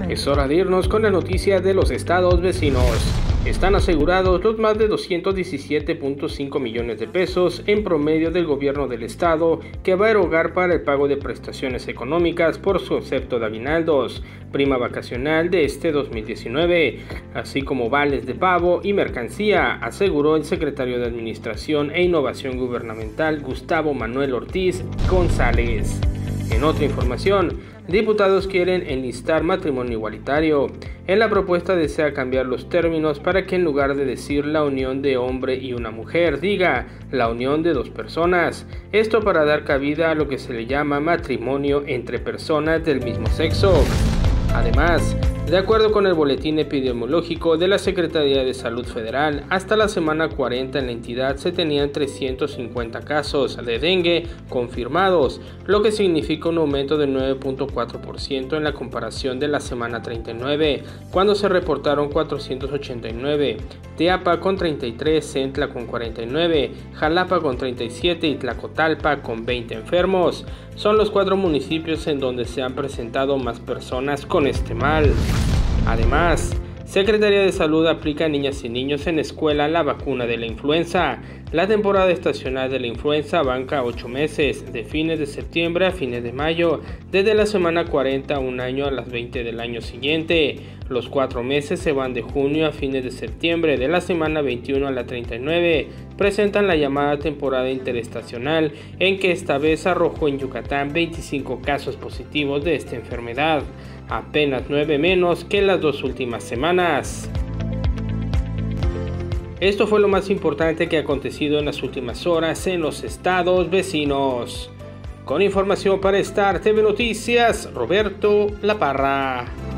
Es hora de irnos con la noticia de los estados vecinos. Están asegurados los más de 217.5 millones de pesos en promedio del gobierno del estado que va a erogar para el pago de prestaciones económicas por su concepto de aguinaldos, prima vacacional de este 2019, así como vales de pavo y mercancía, aseguró el secretario de Administración e Innovación Gubernamental Gustavo Manuel Ortiz González. En otra información, diputados quieren enlistar matrimonio igualitario. En la propuesta desea cambiar los términos para que en lugar de decir la unión de hombre y una mujer, diga la unión de dos personas. Esto para dar cabida a lo que se le llama matrimonio entre personas del mismo sexo. Además, de acuerdo con el boletín epidemiológico de la Secretaría de Salud Federal, hasta la semana 40 en la entidad se tenían 350 casos de dengue confirmados, lo que significa un aumento del 9.4% en la comparación de la semana 39, cuando se reportaron 489, Teapa con 33, Centla con 49, Jalapa con 37 y Tlacotalpa con 20 enfermos. Son los 4 municipios en donde se han presentado más personas con este mal. Además, Secretaría de Salud aplica a niñas y niños en escuela la vacuna de la influenza. La temporada estacional de la influenza abarca 8 meses, de fines de septiembre a fines de mayo, desde la semana 40 a un año a las 20 del año siguiente. Los 4 meses se van de junio a fines de septiembre, de la semana 21 a la 39. Presentan la llamada temporada interestacional, en que esta vez arrojó en Yucatán 25 casos positivos de esta enfermedad, apenas 9 menos que las 2 últimas semanas. Esto fue lo más importante que ha acontecido en las últimas horas en los estados vecinos. Con información para Star TV Noticias, Roberto La Parra.